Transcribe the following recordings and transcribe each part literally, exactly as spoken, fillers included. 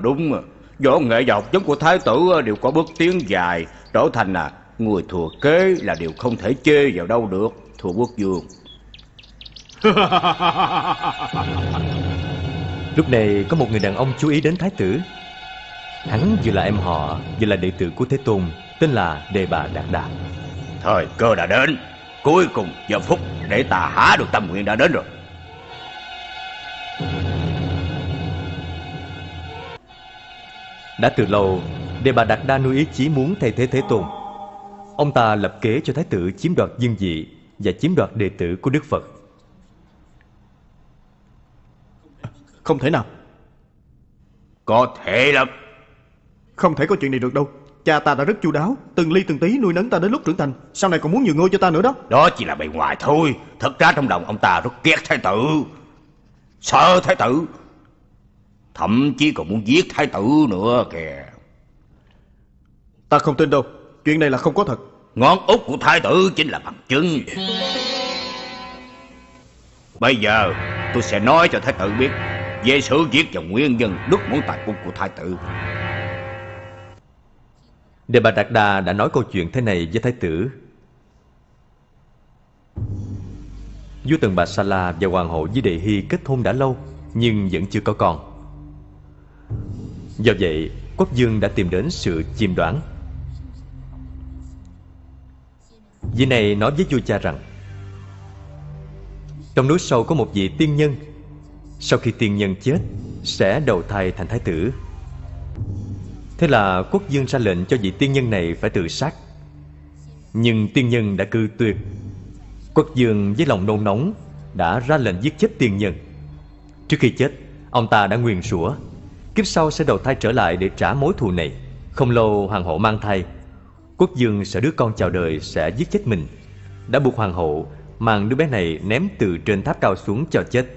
đúng. Võ nghệ và học vấn của thái tử đều có bước tiến dài, trở thành là người thừa kế là điều không thể chê vào đâu được, thưa quốc vương. Lúc này có một người đàn ông chú ý đến thái tử. Hắn vừa là em họ, vừa là đệ tử của Thế Tôn, tên là Đề Bà Đạt Đa. Thời cơ đã đến, cuối cùng giờ phút để ta há được tâm nguyện đã đến rồi. Đã từ lâu, Đề Bà Đạt Đa nuôi ý chí muốn thay thế Thế Tôn. Ông ta lập kế cho thái tử chiếm đoạt vương vị và chiếm đoạt đệ tử của Đức Phật. Không thể nào. Có thể lắm. Không thể có chuyện này được đâu. Cha ta đã rất chu đáo, từng ly từng tí nuôi nấng ta đến lúc trưởng thành. Sau này còn muốn nhường ngôi cho ta nữa đó. Đó chỉ là bề ngoài thôi. Thật ra trong lòng ông ta rất ghét thái tử, sợ thái tử, thậm chí còn muốn giết thái tử nữa kìa. Ta không tin đâu. Chuyện này là không có thật. Ngón út của thái tử chính là bằng chứng. Bây giờ tôi sẽ nói cho thái tử biết về sự việc và nguyên nhân đứt muốn tài cung của thái tử. Đề Bà Đạt Đa đã nói câu chuyện thế này với thái tử. Vua Tần Bà Sa La và hoàng hậu Di Đề Hy kết hôn đã lâu, nhưng vẫn chưa có con. Do vậy, quốc vương đã tìm đến sự chiêm đoán. Vị này nói với vua cha rằng trong núi sâu có một vị tiên nhân, sau khi tiên nhân chết sẽ đầu thai thành thái tử. Thế là quốc vương ra lệnh cho vị tiên nhân này phải tự sát. Nhưng tiên nhân đã cự tuyệt. Quốc vương với lòng nôn nóng đã ra lệnh giết chết tiên nhân. Trước khi chết, ông ta đã nguyền rủa kiếp sau sẽ đầu thai trở lại để trả mối thù này. Không lâu hoàng hậu mang thai. Quốc vương sợ đứa con chào đời sẽ giết chết mình, đã buộc hoàng hậu mang đứa bé này ném từ trên tháp cao xuống cho chết.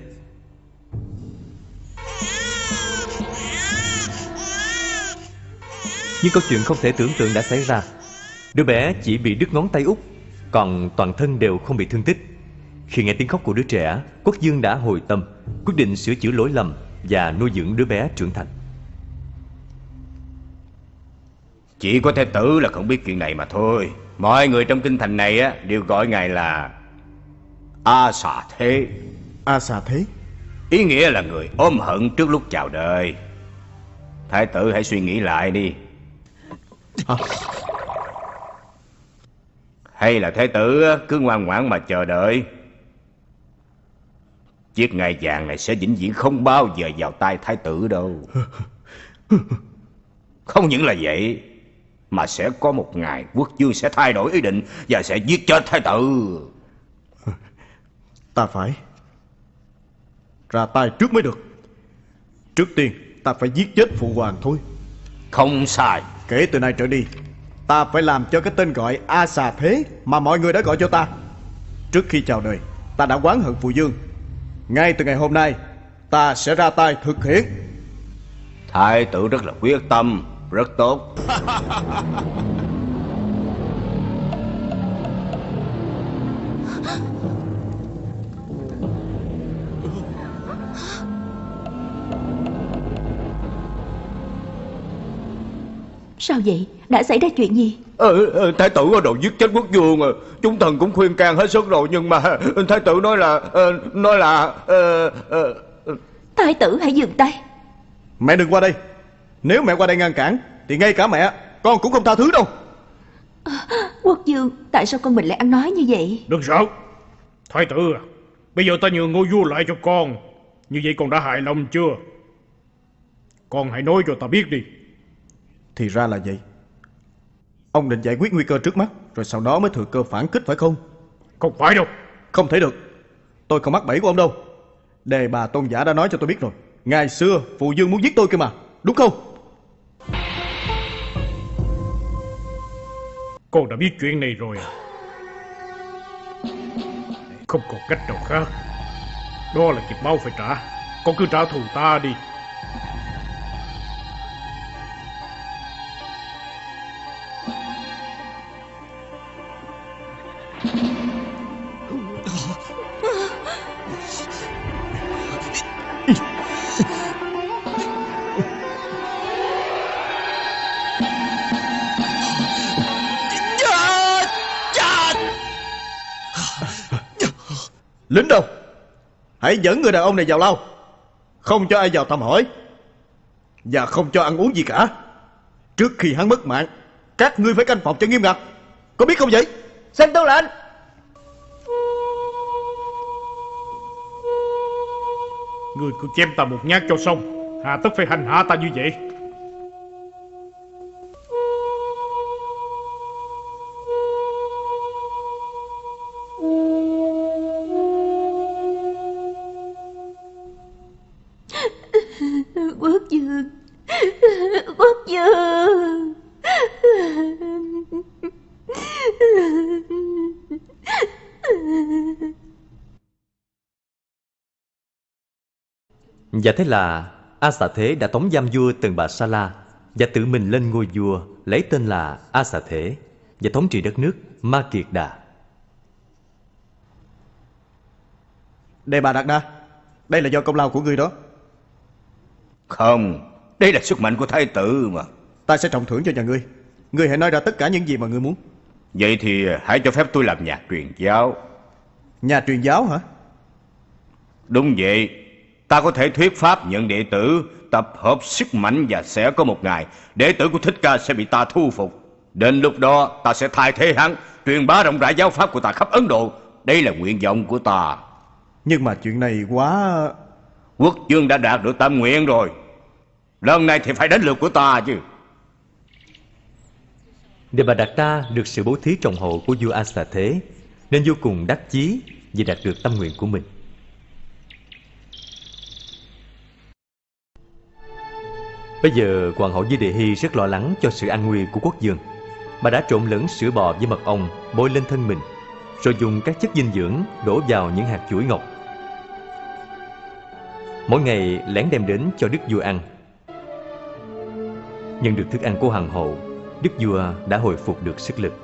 Nhưng câu chuyện không thể tưởng tượng đã xảy ra. Đứa bé chỉ bị đứt ngón tay út, còn toàn thân đều không bị thương tích. Khi nghe tiếng khóc của đứa trẻ, quốc vương đã hồi tâm, quyết định sửa chữa lỗi lầm và nuôi dưỡng đứa bé trưởng thành. Chỉ có thái tử là không biết chuyện này mà thôi. Mọi người trong kinh thành này á đều gọi ngài là A Xà Thế. A Xà Thế ý nghĩa là người ôm hận trước lúc chào đời. Thái tử hãy suy nghĩ lại đi. à. Hay là thái tử cứ ngoan ngoãn mà chờ đợi, chiếc ngai vàng này sẽ vĩnh viễn không bao giờ vào tay thái tử đâu. Không những là vậy, mà sẽ có một ngày quốc vương sẽ thay đổi ý định và sẽ giết chết thái tử. Ta phải ra tay trước mới được. Trước tiên ta phải giết chết phụ hoàng thôi. Không sai. Kể từ nay trở đi, ta phải làm cho cái tên gọi A Xà Thế mà mọi người đã gọi cho ta. Trước khi chào đời, ta đã oán hận phụ vương. Ngay từ ngày hôm nay, ta sẽ ra tay thực hiện. Thái tử rất là quyết tâm, rất tốt. Sao vậy? Đã xảy ra chuyện gì? Ờ, ờ, thái tử có đồ giết chết quốc vương à. Chúng thần cũng khuyên can hết sức rồi, nhưng mà thái tử nói là uh, nói là uh, uh, Thái tử hãy dừng tay. Mẹ đừng qua đây. Nếu mẹ qua đây ngăn cản thì ngay cả mẹ con cũng không tha thứ đâu. à, Quốc vương, tại sao con mình lại ăn nói như vậy? Đừng sợ. Thái tử à, bây giờ ta nhường ngôi vua lại cho con. Như vậy con đã hài lòng chưa? Con hãy nói cho ta biết đi. Thì ra là vậy. Ông định giải quyết nguy cơ trước mắt, rồi sau đó mới thừa cơ phản kích phải không? Không phải đâu. Không thể được. Tôi không mắc bẫy của ông đâu. Đề Bà tôn giả đã nói cho tôi biết rồi. Ngày xưa phụ vương muốn giết tôi kia mà, đúng không? Con đã biết chuyện này rồi à? Không còn cách nào khác. Đó là kiếp máu phải trả. Con cứ trả thù ta đi. Lính đâu? Hãy dẫn người đàn ông này vào lao, không cho ai vào thăm hỏi, và không cho ăn uống gì cả. Trước khi hắn mất mạng, các ngươi phải canh phòng cho nghiêm ngặt, có biết không vậy? Xin tuân lệnh. Ngươi cứ chém ta một nhát cho xong, hà tất phải hành hạ ta như vậy? Quốc vương, quốc vương. Và thế là A Xà Thế đã tống giam vua Tần Bà Sa La và tự mình lên ngôi vua, lấy tên là A Xà Thế, và thống trị đất nước Ma Kiệt Đà. Đề Bà Đạt Đa, đây là do công lao của ngươi đó. Không, đây là sức mạnh của thái tử mà. Ta sẽ trọng thưởng cho nhà ngươi. Ngươi hãy nói ra tất cả những gì mà ngươi muốn. Vậy thì hãy cho phép tôi làm nhà truyền giáo. Nhà truyền giáo hả? Đúng vậy. Ta có thể thuyết pháp nhận đệ tử, tập hợp sức mạnh, và sẽ có một ngày đệ tử của Thích Ca sẽ bị ta thu phục. Đến lúc đó ta sẽ thay thế hắn, truyền bá rộng rãi giáo pháp của ta khắp Ấn Độ. Đây là nguyện vọng của ta. Nhưng mà chuyện này quá... Quốc vương đã đạt được tâm nguyện rồi, lần này thì phải đến lượt của ta chứ. Đề Bà Đạt Đa được sự bố thí trọng hậu của vua A Xà Thế, nên vô cùng đắc chí vì đạt được tâm nguyện của mình. Bây giờ hoàng hậu Di Đề Hy rất lo lắng cho sự an nguy của quốc vương. Bà đã trộn lẫn sữa bò với mật ong bôi lên thân mình, rồi dùng các chất dinh dưỡng đổ vào những hạt chuỗi ngọc. Mỗi ngày lén đem đến cho đức vua ăn. Nhận được thức ăn của hoàng hậu, đức vua đã hồi phục được sức lực.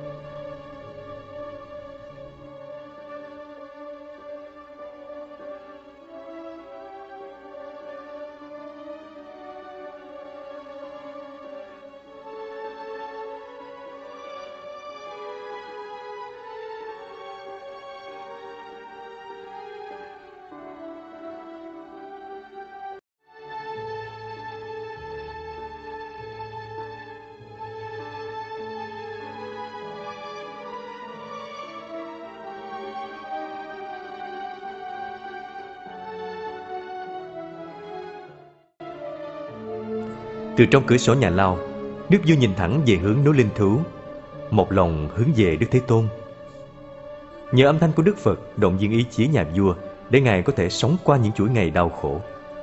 Từ trong cửa sổ nhà lao, đức vua nhìn thẳng về hướng núi Linh Thú, một lòng hướng về Đức Thế Tôn. Nhờ âm thanh của Đức Phật động viên ý chí nhà vua để ngài có thể sống qua những chuỗi ngày đau khổ.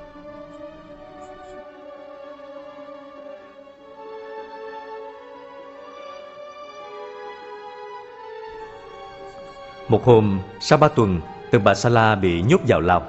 Một hôm, sau ba tuần, Tần Bà Sa La bị nhốt vào lao.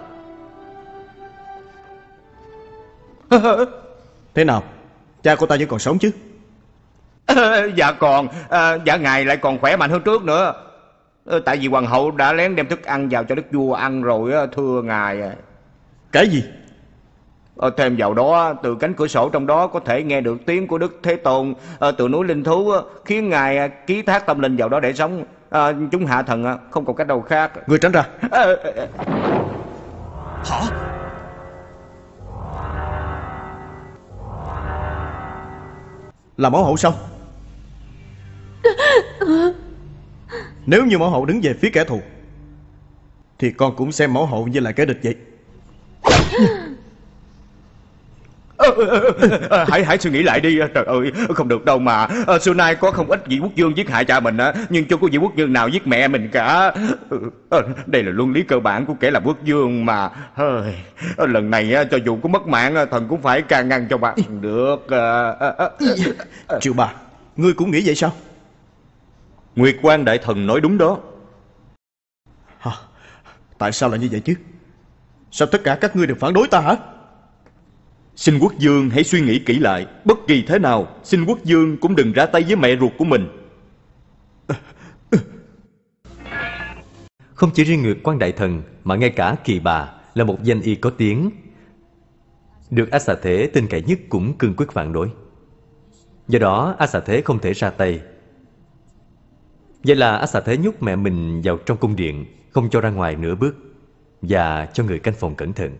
Thế nào? Cha của ta vẫn còn sống chứ? Dạ còn, à, dạ ngài lại còn khỏe mạnh hơn trước nữa. Tại vì hoàng hậu đã lén đem thức ăn vào cho đức vua ăn rồi, thưa ngài. Cái gì? Ờ, thêm vào đó, từ cánh cửa sổ trong đó có thể nghe được tiếng của Đức Thế Tôn à, từ núi Linh Thú, khiến ngài ký thác tâm linh vào đó để sống. À, chúng hạ thần không còn cách đâu khác. Ngươi tránh ra. À, Hả? Là mẫu hậu sao? Nếu như mẫu hậu đứng về phía kẻ thù thì con cũng xem mẫu hậu như là kẻ địch vậy. À, à, hãy hãy suy nghĩ lại đi. Trời ơi, không được đâu mà. À, xưa nay có không ít vị quốc vương giết hại cha mình á, nhưng chưa có vị quốc vương nào giết mẹ mình cả. À, đây là luân lý cơ bản của kẻ làm quốc vương mà. À, lần này cho dù có mất mạng, thần cũng phải can ngăn cho bà được. À, à, à, à. Triệu Bà, ngươi cũng nghĩ vậy sao? Nguyệt Quan đại thần nói đúng đó. Hả? Tại sao lại như vậy chứ? Sao tất cả các ngươi đều phản đối ta hả? Xin quốc vương hãy suy nghĩ kỹ lại. Bất kỳ thế nào, xin quốc vương cũng đừng ra tay với mẹ ruột của mình. Không chỉ riêng Nguyệt Quan đại thần, mà ngay cả Kỳ Bà là một danh y có tiếng, được A Xà Thế tin cậy nhất cũng cương quyết phản đối. Do đó A Xà Thế không thể ra tay. Vậy là A Xà Thế nhốt mẹ mình vào trong cung điện, không cho ra ngoài nửa bước, và cho người canh phòng cẩn thận.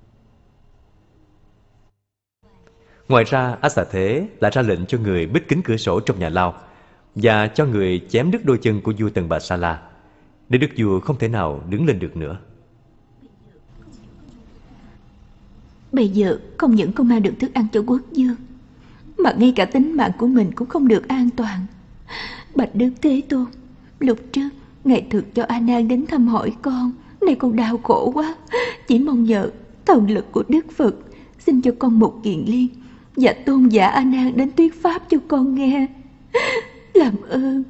Ngoài ra, A Xà Thế lại ra lệnh cho người bít kín cửa sổ trong nhà lao và cho người chém đứt đôi chân của vua Tần Bà Sa La, để đức vua không thể nào đứng lên được nữa. Bây giờ không những không mang được thức ăn cho quốc vương, mà ngay cả tính mạng của mình cũng không được an toàn. Bạch Đức Thế Tôn, lúc trước ngài thực cho A Nan đến thăm hỏi con, nay con đau khổ quá, chỉ mong nhờ thần lực của Đức Phật xin cho con một kiện liên, và tôn giả A Nan đến thuyết pháp cho con nghe. Làm ơn.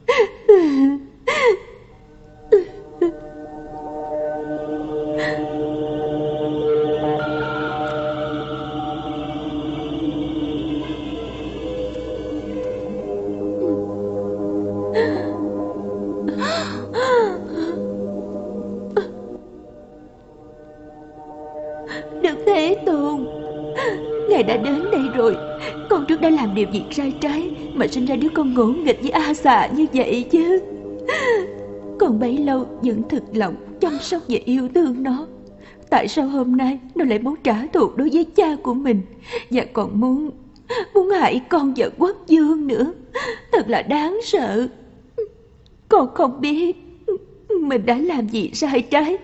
Đức Thế Tôn, ngài đã đến đây rồi. Con trước đã làm điều gì sai trái mà sinh ra đứa con ngỗ nghịch với A Xà như vậy chứ? Con bấy lâu vẫn thực lòng chăm sóc và yêu thương nó. Tại sao hôm nay nó lại muốn trả thù đối với cha của mình, và còn muốn Muốn hại con và quốc vương nữa? Thật là đáng sợ. Con không biết mình đã làm gì sai trái.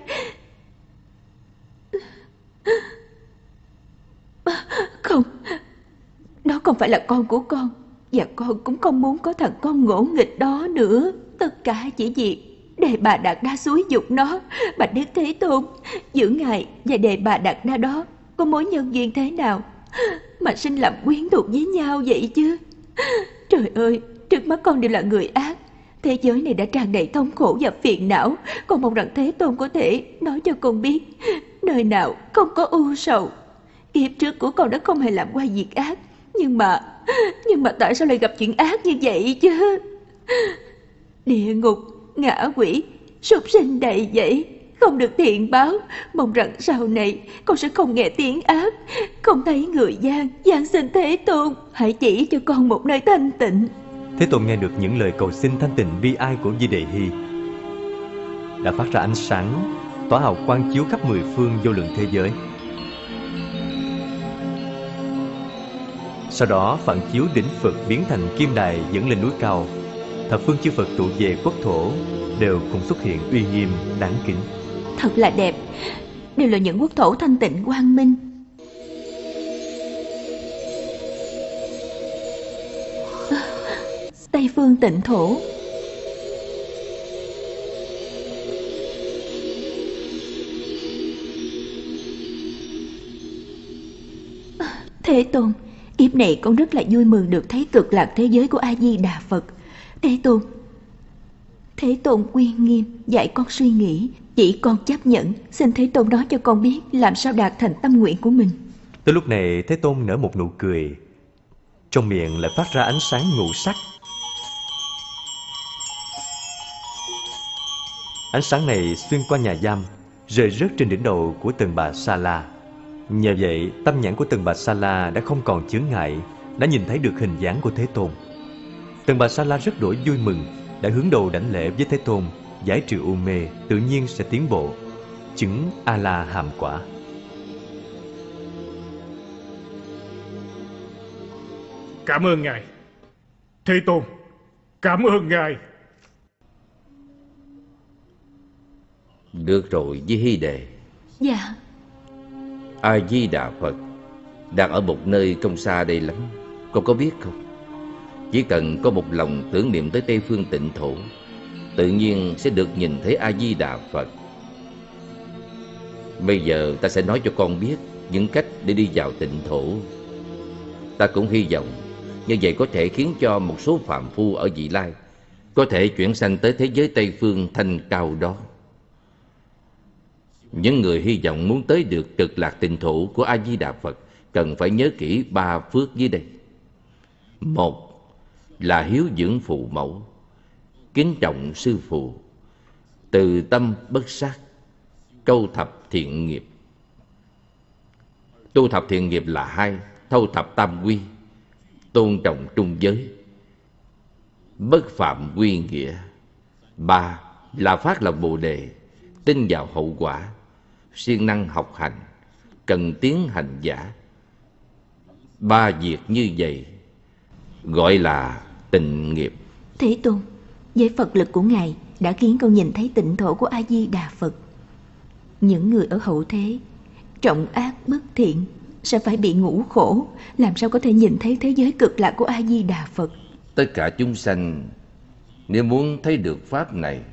Không, đó không phải là con của con, và con cũng không muốn có thằng con ngỗ nghịch đó nữa. Tất cả chỉ vì Đề Bà Đạt Đa xúi giục nó. Bạch Đức Thế Tôn, giữa ngài và Đề Bà Đạt Đa đó có mối nhân duyên thế nào mà sinh làm quyến thuộc với nhau vậy chứ? Trời ơi, trước mắt con đều là người ác. Thế giới này đã tràn đầy thống khổ và phiền não. Con mong rằng Thế Tôn có thể nói cho con biết nơi nào không có ưu sầu. Kiếp trước của con đã không hề làm qua việc ác, Nhưng mà Nhưng mà tại sao lại gặp chuyện ác như vậy chứ? Địa ngục, ngạ quỷ, súc sinh đầy dẫy, không được thiện báo. Mong rằng sau này con sẽ không nghe tiếng ác, không thấy người gian. Van xin Thế Tôn hãy chỉ cho con một nơi thanh tịnh. Thế Tôn nghe được những lời cầu xin thanh tịnh bi ai của Di Đề Hy, đã phát ra ánh sáng, tỏa hào quang chiếu khắp mười phương vô lượng thế giới. Sau đó phản chiếu đỉnh Phật biến thành kim đài dẫn lên núi cao. Thập phương chư Phật tụ về quốc thổ đều cùng xuất hiện uy nghiêm đáng kính. Thật là đẹp, đều là những quốc thổ thanh tịnh quang minh. Tây phương tịnh thổ. Thế Tôn, kiếp này con rất là vui mừng được thấy cực lạc thế giới của A Di Đà Phật. Thế Tôn, Thế Tôn uy nghiêm, dạy con suy nghĩ, chỉ con chấp nhận. Xin Thế Tôn nói cho con biết làm sao đạt thành tâm nguyện của mình. Tới lúc này Thế Tôn nở một nụ cười, trong miệng lại phát ra ánh sáng ngũ sắc. Ánh sáng này xuyên qua nhà giam, rơi rớt trên đỉnh đầu của Tần Bà Sa La. Nhờ vậy, tâm nhãn của Tần Bà Sa La đã không còn chướng ngại, đã nhìn thấy được hình dáng của Thế Tôn. Tần Bà Sa La rất đổi vui mừng, đã hướng đầu đảnh lễ với Thế Tôn, giải trừ u mê, tự nhiên sẽ tiến bộ, chứng A La Hàm quả. Cảm ơn ngài, Thế Tôn. Cảm ơn ngài. Được rồi Di Hy Đề. Dạ. A Di Đà Phật đang ở một nơi không xa đây lắm, con có biết không? Chỉ cần có một lòng tưởng niệm tới Tây phương tịnh thổ, tự nhiên sẽ được nhìn thấy A Di Đà Phật. Bây giờ ta sẽ nói cho con biết những cách để đi vào tịnh thổ. Ta cũng hy vọng như vậy có thể khiến cho một số phàm phu ở vị lai có thể chuyển sanh tới thế giới Tây phương thanh cao đó. Những người hy vọng muốn tới được cực lạc tịnh thổ của A Di Đà Phật cần phải nhớ kỹ ba phước dưới đây. Một là hiếu dưỡng phụ mẫu, kính trọng sư phụ, từ tâm bất sát, câu thập thiện nghiệp. Tu thập thiện nghiệp là hai: thâu thập tam quy, tôn trọng trung giới, bất phạm quy nghĩa. Ba là phát lòng Bồ Đề, tin vào hậu quả, siêng năng học hành, cần tiến hành giả. Ba việc như vậy gọi là tịnh nghiệp. Thế Tôn, với Phật lực của Ngài đã khiến con nhìn thấy tịnh thổ của A-di-đà Phật. Những người ở hậu thế trọng ác bất thiện sẽ phải bị ngũ khổ, làm sao có thể nhìn thấy thế giới cực lạc của A-di-đà Phật? Tất cả chúng sanh nếu muốn thấy được pháp này,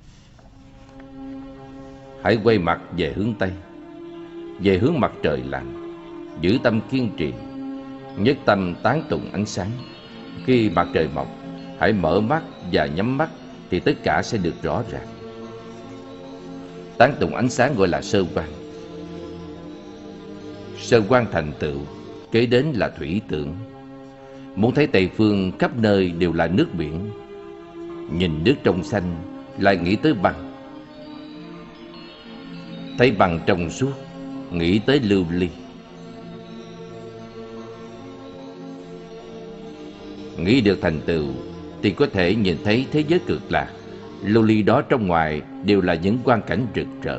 hãy quay mặt về hướng Tây, về hướng mặt trời lặn, giữ tâm kiên trì, nhất tâm tán tụng ánh sáng. Khi mặt trời mọc, hãy mở mắt và nhắm mắt thì tất cả sẽ được rõ ràng. Tán tụng ánh sáng gọi là sơ quan. Sơ quan thành tựu, kế đến là thủy tưởng. Muốn thấy Tây phương khắp nơi đều là nước biển, nhìn nước trong xanh lại nghĩ tới băng. Thấy băng trong suốt, nghĩ tới lưu ly. Nghĩ được thành tựu thì có thể nhìn thấy thế giới cực lạc. Lưu ly đó trong ngoài đều là những quang cảnh rực rỡ.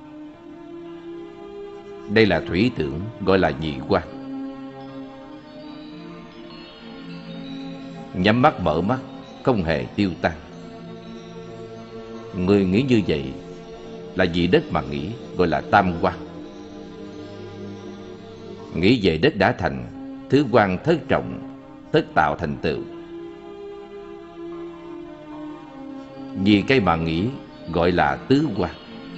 Đây là thủy tưởng, gọi là nhị quan. Nhắm mắt mở mắt không hề tiêu tan. Người nghĩ như vậy là vì đất mà nghĩ, gọi là tam quan. Nghĩ về đất đã thành, thứ quan thất trọng, tất tạo thành tựu. Vì cây mà nghĩ gọi là tứ quan.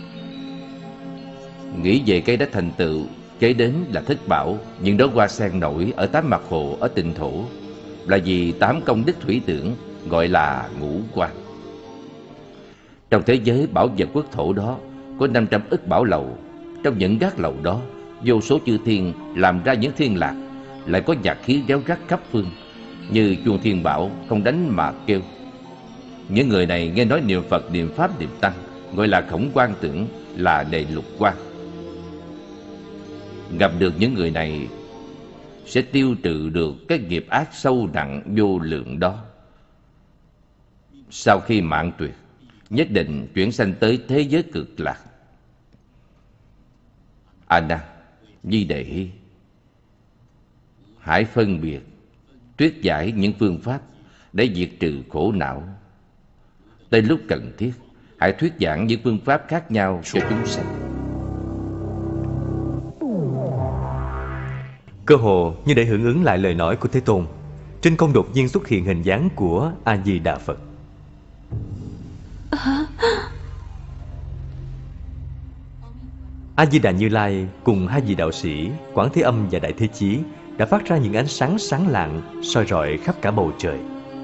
Nghĩ về cây đã thành tựu, kế đến là thất bảo. Những đóa hoa sen nổi ở tám mặt hồ ở tịnh thổ là vì tám công đức thủy tưởng, gọi là ngũ quan. Trong thế giới bảo vật quốc thổ đó có năm trăm ức bảo lầu. Trong những gác lầu đó, vô số chư thiên làm ra những thiên lạc, lại có nhạc khí réo rắt khắp phương, như chuông thiên bảo không đánh mà kêu. Những người này nghe nói niệm Phật, niệm Pháp, niệm Tăng, gọi là khổng quan tưởng, là đệ lục quan. Gặp được những người này sẽ tiêu trừ được cái nghiệp ác sâu nặng vô lượng đó. Sau khi mạng tuyệt, nhất định chuyển sanh tới thế giới cực lạc. A Nan, Di Đề Hy, hãy phân biệt, thuyết giải những phương pháp để diệt trừ khổ não. Tới lúc cần thiết, hãy thuyết giảng những phương pháp khác nhau cho chúng sanh. Cơ hồ như để hưởng ứng lại lời nói của Thế Tôn, trên không đột nhiên xuất hiện hình dáng của A-di-đà Phật. A-di-đà Như Lai cùng hai vị đạo sĩ Quán Thế Âm và Đại Thế Chí đã phát ra những ánh sáng sáng lạng soi rọi khắp cả bầu trời.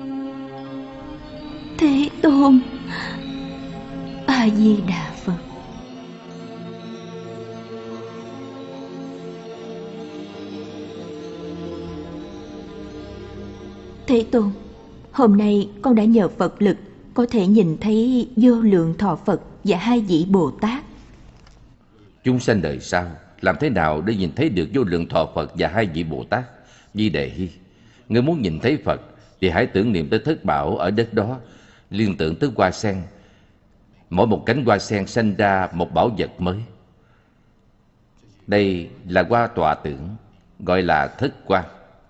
Thế Tôn, A-di-đà Phật. Thế Tôn, hôm nay con đã nhờ Phật lực có thể nhìn thấy vô lượng thọ Phật và hai vị Bồ Tát. Chúng sanh đời sau làm thế nào để nhìn thấy được vô lượng thọ Phật và hai vị Bồ Tát? Di Đề Hy, người muốn nhìn thấy Phật thì hãy tưởng niệm tới thất bảo ở đất đó, liên tưởng tới hoa sen. Mỗi một cánh hoa sen sanh ra một bảo vật mới. Đây là hoa tọa tưởng, gọi là thất quan.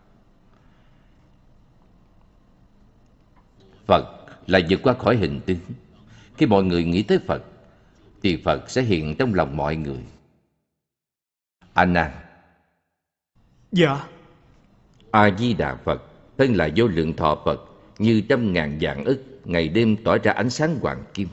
Phật là vượt qua khỏi hình tướng. Khi mọi người nghĩ tới Phật thì Phật sẽ hiện trong lòng mọi người. A Nan. Dạ. A Di Đà Phật tên là vô lượng thọ Phật, như trăm ngàn vạn ức, ngày đêm tỏa ra ánh sáng hoàng kim.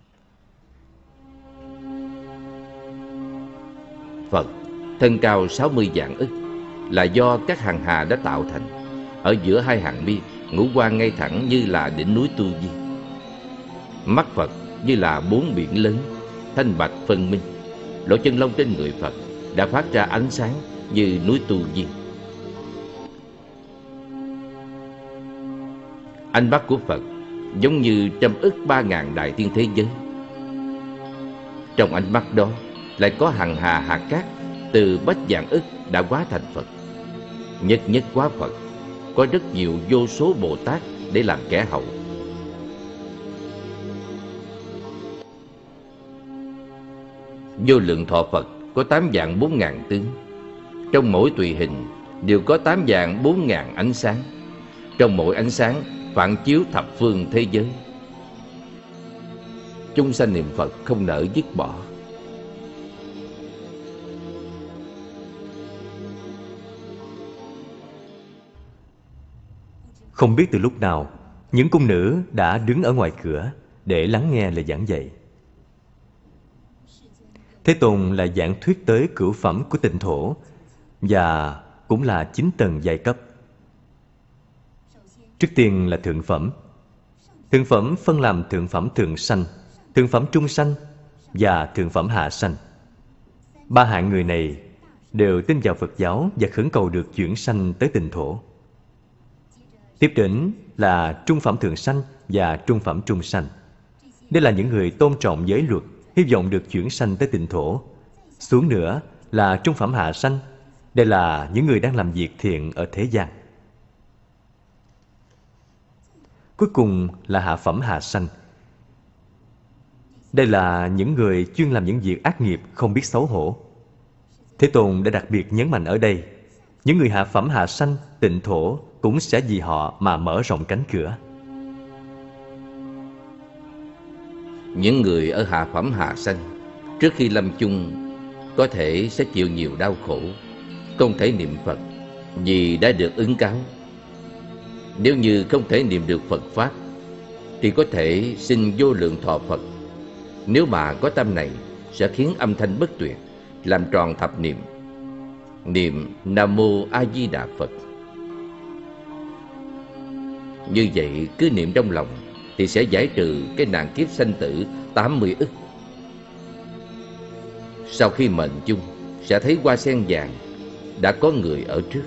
Phật thân cao sáu mươi vạn ức, là do các hàng hà đã tạo thành. Ở giữa hai hàng mi, ngũ quan ngay thẳng như là đỉnh núi Tu Di. Mắt Phật như là bốn biển lớn, thanh bạch phân minh. Lỗ chân lông trên người Phật đã phát ra ánh sáng như núi Tu Di. Ánh mắt của Phật giống như trăm ức ba ngàn đại thiên thế giới. Trong ánh mắt đó lại có hằng hà hạt cát từ bách vạn ức đã hóa thành Phật. Nhất nhất hóa Phật có rất nhiều vô số Bồ Tát để làm kẻ hậu. Vô lượng thọ Phật có tám vạn bốn ngàn tướng. Trong mỗi tùy hình đều có tám vạn bốn ngàn ánh sáng. Trong mỗi ánh sáng phản chiếu thập phương thế giới. Chúng sanh niệm Phật không nỡ dứt bỏ. Không biết từ lúc nào, những cung nữ đã đứng ở ngoài cửa để lắng nghe lời giảng dạy. Thế Tôn là giảng thuyết tới cửu phẩm của tịnh thổ và cũng là chín tầng giai cấp. Trước tiên là thượng phẩm. Thượng phẩm phân làm thượng phẩm thượng sanh, thượng phẩm trung sanh và thượng phẩm hạ sanh. Ba hạng người này đều tin vào Phật giáo và khẩn cầu được chuyển sanh tới tịnh thổ. Tiếp đến là trung phẩm thượng sanh và trung phẩm trung sanh. Đây là những người tôn trọng giới luật, hy vọng được chuyển sanh tới tịnh thổ. Xuống nữa là trung phẩm hạ sanh. Đây là những người đang làm việc thiện ở thế gian. Cuối cùng là hạ phẩm hạ sanh. Đây là những người chuyên làm những việc ác nghiệp không biết xấu hổ. Thế Tôn đã đặc biệt nhấn mạnh ở đây, những người hạ phẩm hạ sanh, tịnh thổ cũng sẽ vì họ mà mở rộng cánh cửa. Những người ở hạ phẩm hạ sanh trước khi lâm chung có thể sẽ chịu nhiều đau khổ, không thể niệm Phật vì đã được ứng cáo. Nếu như không thể niệm được Phật Pháp thì có thể xin vô lượng thọ Phật. Nếu mà có tâm này sẽ khiến âm thanh bất tuyệt, làm tròn thập niệm. Niệm Nam Mô A Di Đà Phật. Như vậy cứ niệm trong lòng thì sẽ giải trừ cái nạn kiếp sanh tử tám mươi ức. Sau khi mệnh chung sẽ thấy hoa sen vàng, đã có người ở trước.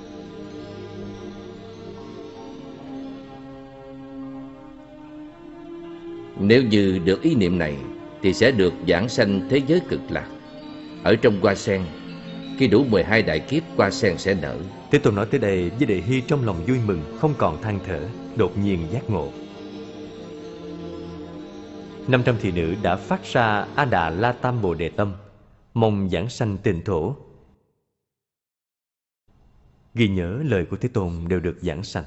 Nếu như được ý niệm này thì sẽ được giảng sanh thế giới cực lạc. Ở trong hoa sen, khi đủ mười hai đại kiếp, hoa sen sẽ nở. Thế Tôn nói tới đây với Đề Hy trong lòng vui mừng, không còn than thở, đột nhiên giác ngộ. Năm trăm thị nữ đã phát ra A Đà La Tam Bồ Đề Tâm, mong giảng sanh tịnh thổ. Ghi nhớ lời của Thế Tôn đều được giảng sanh.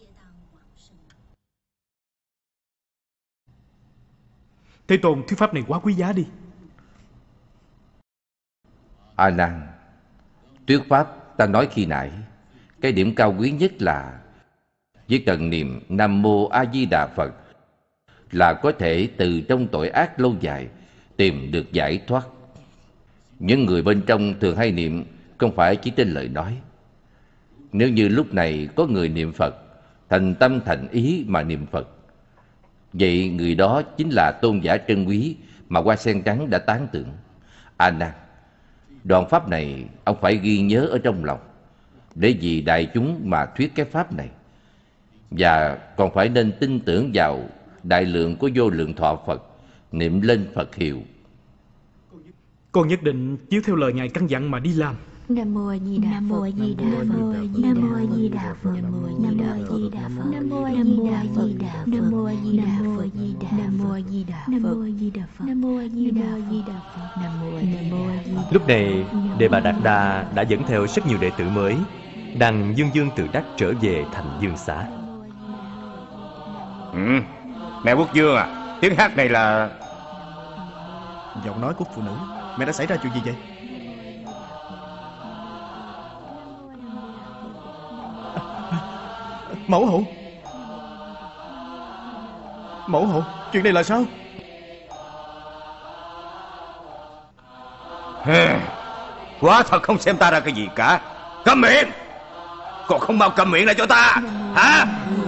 Thế Tôn, thuyết pháp này quá quý giá đi. A Nan, thuyết pháp ta nói khi nãy, cái điểm cao quý nhất là chỉ cần niệm Nam Mô A Di Đà Phật là có thể từ trong tội ác lâu dài tìm được giải thoát. Những người bên trong thường hay niệm không phải chỉ trên lời nói. Nếu như lúc này có người niệm Phật, thành tâm thành ý mà niệm Phật, vậy người đó chính là tôn giả trân quý mà hoa sen trắng đã tán tưởng. A Nan, đoạn pháp này ông phải ghi nhớ ở trong lòng, để vì đại chúng mà thuyết cái pháp này. Và còn phải nên tin tưởng vào đại lượng của vô lượng thọ Phật, niệm lên Phật hiệu. Con nhất định chiếu theo lời Ngài căn dặn mà đi làm. Nam Mô A Di Đà Phật. Nam Mô A Di Đà Phật. Nam Mô A Di Đà Phật. Nam Mô A Di Đà Phật. Nam Mô A Di Đà Phật. Nam Mô A Di Đà Phật. Nam Mô A Di Đà Phật. Nam Mô A Di Đà Phật. Nam Mô A Di Đà Phật. Nam Mô A Di Đà Phật. Lúc này, Đề Bà Đạt Đa đã dẫn theo rất nhiều đệ tử mới, đang dương dương tự đắc trở về thành Dương Xá. Ừ, mẹ Quốc Dương à, tiếng hát này là... Giọng nói của phụ nữ. Mẹ đã xảy ra chuyện gì vậy? Mẫu hậu, Mẫu hậu, chuyện này là sao? Quá thật không xem ta ra cái gì cả. Câm miệng. Còn không mau cầm miệng lại cho ta. Hả?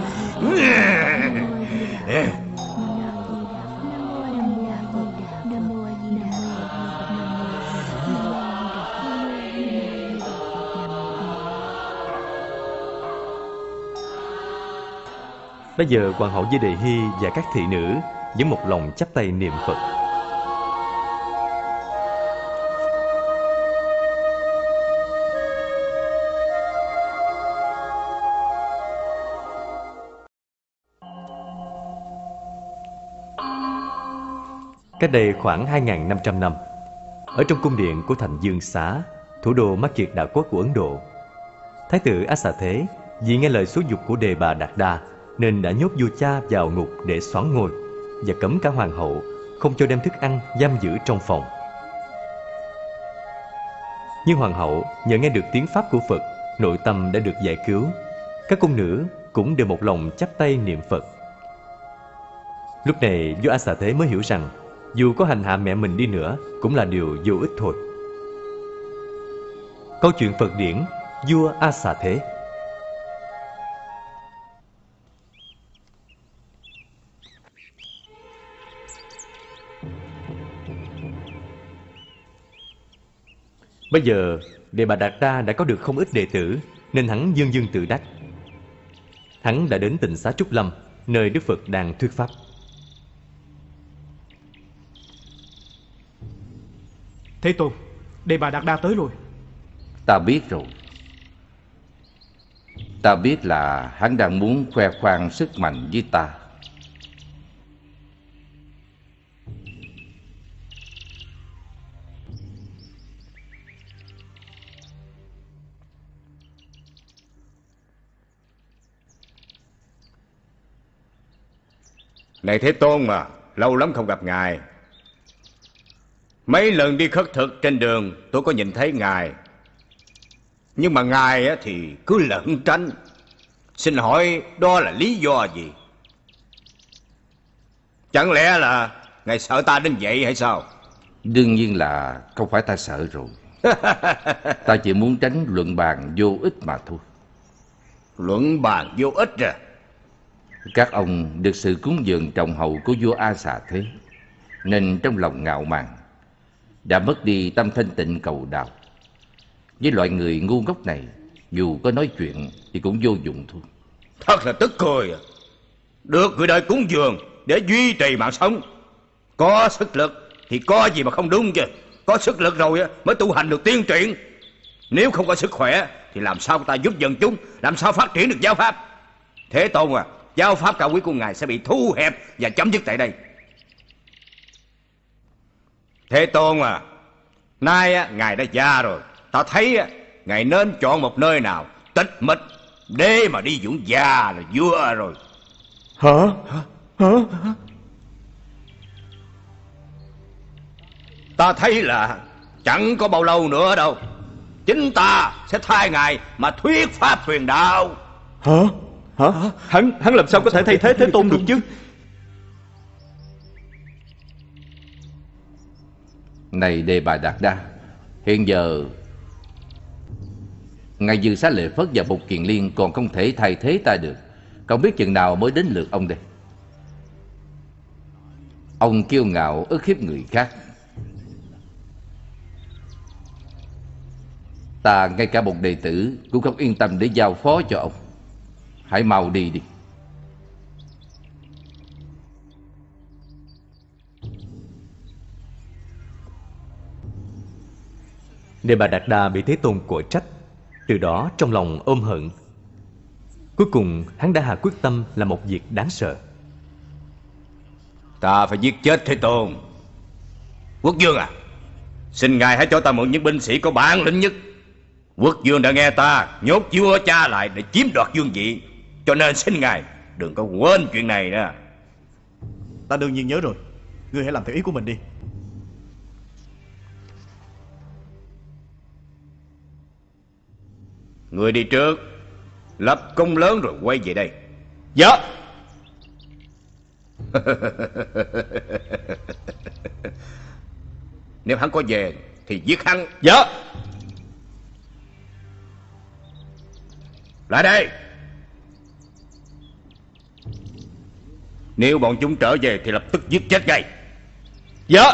Bây giờ hoàng hậu với Đề Hy và các thị nữ vẫn một lòng chắp tay niệm Phật. Cách đây khoảng hai nghìn năm trăm năm, Ở trong cung điện của thành Dương Xá, thủ đô Mát Kiệt Đảo Quốc của Ấn Độ, Thái tử A Xà Thế vì nghe lời xúi giục của Đề Bà Đạt Đa nên đã nhốt vua cha vào ngục để soán ngôi và cấm cả hoàng hậu không cho đem thức ăn giam giữ trong phòng. Nhưng hoàng hậu nhờ nghe được tiếng pháp của Phật, nội tâm đã được giải cứu. Các cung nữ cũng đều một lòng chắp tay niệm Phật. Lúc này vua A Xà Thế mới hiểu rằng dù có hành hạ mẹ mình đi nữa cũng là điều vô ích thôi. Câu chuyện Phật điển vua A Xà Thế. Bây giờ Đề Bà Đạt Đa đã có được không ít đệ tử, nên hắn dương dương tự đắc. Hắn đã đến tịnh xá Trúc Lâm, nơi Đức Phật đang thuyết pháp. Thế Tôn, Đề Bà Đạt Đa tới rồi. Ta biết rồi. Ta biết là hắn đang muốn khoe khoang sức mạnh với ta. Này Thế Tôn mà, lâu lắm không gặp ngài. Mấy lần đi khất thực trên đường tôi có nhìn thấy ngài, nhưng mà ngài thì cứ lẩn tránh. Xin hỏi đó là lý do gì? Chẳng lẽ là ngài sợ ta đến vậy hay sao? Đương nhiên là không phải ta sợ rồi. Ta chỉ muốn tránh luận bàn vô ích mà thôi. Luận bàn vô ích à? Các ông được sự cúng dường trọng hậu của vua A Xà Thế, nên trong lòng ngạo mạn, đã mất đi tâm thanh tịnh cầu đạo. Với loại người ngu ngốc này, dù có nói chuyện thì cũng vô dụng thôi. Thật là tức cười à. Được người đời cúng dường để duy trì mạng sống. Có sức lực thì có gì mà không đúng chứ. Có sức lực rồi mới tu hành được tiên triển. Nếu không có sức khỏe thì làm sao ta giúp dân chúng, làm sao phát triển được giáo pháp? Thế Tôn à, giáo pháp cao quý của ngài sẽ bị thu hẹp và chấm dứt tại đây. Thế Tôn à, nay á, ngài đã già rồi. Ta thấy á, ngài nên chọn một nơi nào tịch mịch để mà đi dưỡng già là vừa rồi. Hả? Hả? Ta thấy là chẳng có bao lâu nữa đâu, chính ta sẽ thay ngài mà thuyết pháp truyền đạo. Hả? Hả? Hắn, hắn làm sao có thể thay thế Thế Tôn được chứ? Này Đề Bà Đạt Đa, hiện giờ ngài Dư Xá Lợi Phất và Bụt Kiền Liên còn không thể thay thế ta được. Không biết chừng nào mới đến lượt ông đây. Ông kiêu ngạo ức hiếp người khác. Ta ngay cả một đệ tử cũng không yên tâm để giao phó cho ông. Hãy mau đi đi. Đề Bà Đạt Đa bị Thế Tôn quở trách, từ đó trong lòng ôm hận. Cuối cùng hắn đã hạ quyết tâm làm một việc đáng sợ. Ta phải giết chết Thế Tôn. Quốc vương à, xin ngài hãy cho ta mượn những binh sĩ có bản lĩnh nhất. Quốc vương đã nghe ta nhốt vua cha lại để chiếm đoạt vương vị, cho nên xin ngài đừng có quên chuyện này nữa. Ta đương nhiên nhớ rồi. Ngươi hãy làm theo ý của mình đi. Người đi trước, lập công lớn rồi quay về đây. Dạ. Nếu hắn có về thì giết hắn. Dạ. Lại đây. Nếu bọn chúng trở về thì lập tức giết chết ngay. Dạ.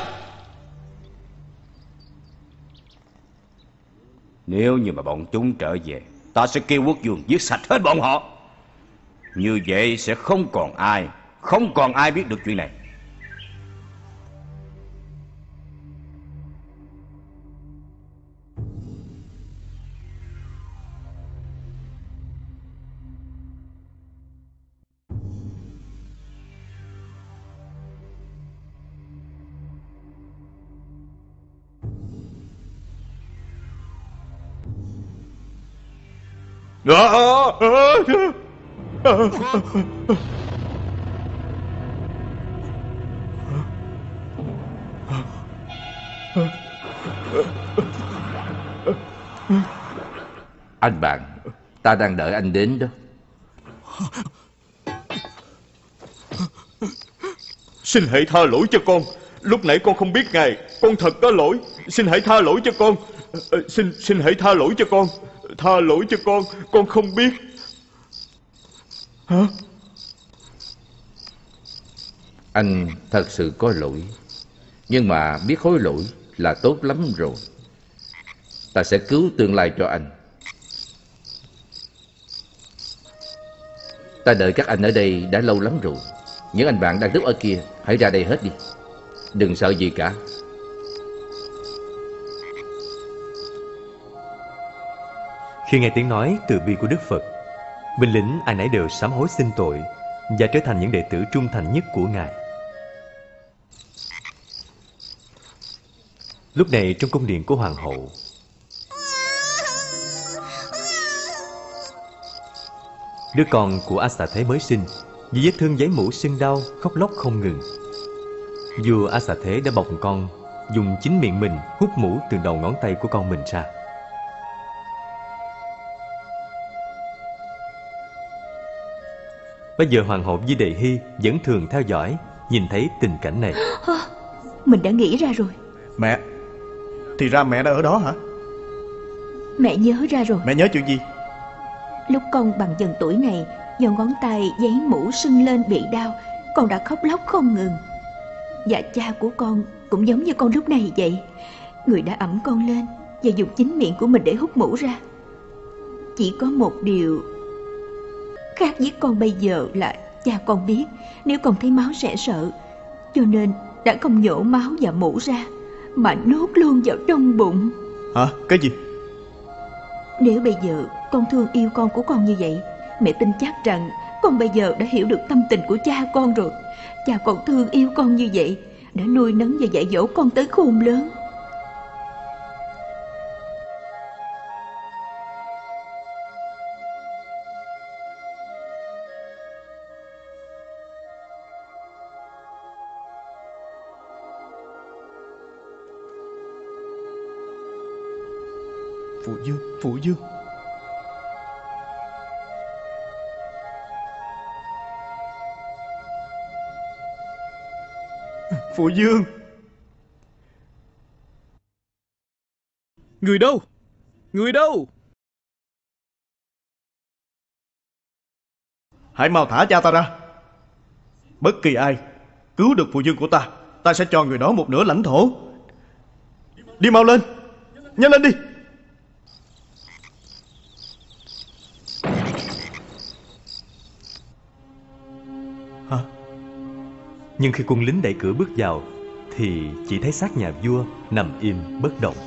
Nếu như mà bọn chúng trở về, ta sẽ kêu quốc vương giết sạch hết bọn họ. Như vậy sẽ không còn ai Không còn ai biết được chuyện này. Anh bạn, ta đang đợi anh đến đó. Xin hãy tha lỗi cho con. Lúc nãy con không biết ngài. Con thật có lỗi. Xin hãy tha lỗi cho con. Ờ, Xin xin hãy tha lỗi cho con. Tha lỗi cho con. Con không biết. Hả? Anh thật sự có lỗi. Nhưng mà biết hối lỗi là tốt lắm rồi. Ta sẽ cứu tương lai cho anh. Ta đợi các anh ở đây đã lâu lắm rồi. Những anh bạn đang núp ở kia, hãy ra đây hết đi. Đừng sợ gì cả. Khi nghe tiếng nói từ bi của Đức Phật, binh lính ai nấy đều sám hối xin tội và trở thành những đệ tử trung thành nhất của Ngài. Lúc này trong cung điện của Hoàng hậu, đứa con của A Xà Thế mới sinh vì vết thương giấy mũ sưng đau khóc lóc không ngừng. Vua A Xà Thế đã bọc con dùng chính miệng mình hút mũ từ đầu ngón tay của con mình ra. Bây giờ Hoàng hậu Di Đề Hy vẫn thường theo dõi, nhìn thấy tình cảnh này. Mình đã nghĩ ra rồi. Mẹ, thì ra mẹ đã ở đó hả? Mẹ nhớ ra rồi. Mẹ nhớ chuyện gì? Lúc con bằng dần tuổi này, do ngón tay giấy mũ sưng lên bị đau, con đã khóc lóc không ngừng. Và cha của con cũng giống như con lúc này vậy. Người đã ẵm con lên và dùng chính miệng của mình để hút mũ ra. Chỉ có một điều khác với con bây giờ là cha con biết nếu con thấy máu sẽ sợ, cho nên đã không nhổ máu và mũ ra mà nuốt luôn vào trong bụng. Hả? Cái gì? Nếu bây giờ con thương yêu con của con như vậy, mẹ tin chắc rằng con bây giờ đã hiểu được tâm tình của cha con rồi. Cha con thương yêu con như vậy, đã nuôi nấng và dạy dỗ con tới khôn lớn. Phụ Dương, Phụ Dương. Phụ Dương. Người đâu? Người đâu? Hãy mau thả cha ta ra. Bất kỳ ai cứu được Phụ Dương của ta, ta sẽ cho người đó một nửa lãnh thổ. Đi mau lên. Nhanh lên đi. Hả? Nhưng khi quân lính đẩy cửa bước vào thì chỉ thấy xác nhà vua nằm im bất động.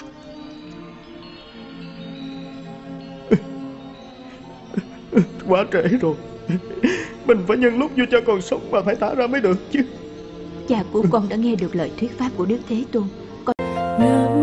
Quá trễ rồi. Mình phải nhân lúc vua cha còn sống mà phải thả ra mới được chứ. Cha của con đã nghe được lời thuyết pháp của Đức Thế Tôn. Con...